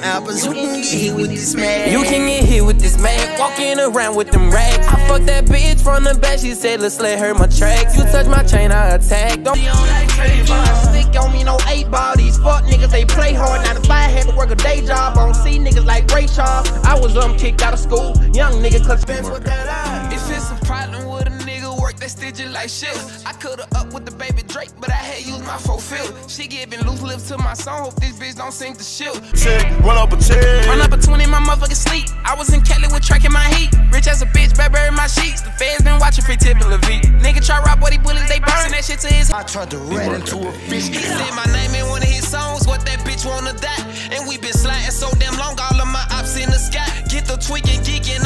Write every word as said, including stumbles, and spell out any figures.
apples. You can get hit with this man. You can get hit with this man. Walking around with them rags. I fucked that bitch from the back. She said, let's let her my tracks. You touch my chain, I attack. Don't be on like trade stick on me, no eight ball. These fuck niggas, they play hard. Now if I had to work a day job, I don't see niggas like Ray Charles. I was um kicked out of school. Young nigga cut spends with that eye. If it's a problem with a nigga, work that stitch it like shit. I coulda up with the baby Drake, but I had used my fulfill. She giving loose lips to my song. Hope this bitch don't sing the shit. Check, run up a check. Run up a twenty in my motherfucking sleep. I was in Cali with tracking my heat. Rich as a bitch, baby in my sheets. The feds been watching free tip and Levite. Nigga try rob body bullets, they burn that shit to his. I tried to rat into a fish. He said my name in one of his songs. What that bitch wanna die? And we been sliding so damn long. All of my ops in the sky. Get the tweaking, geeking.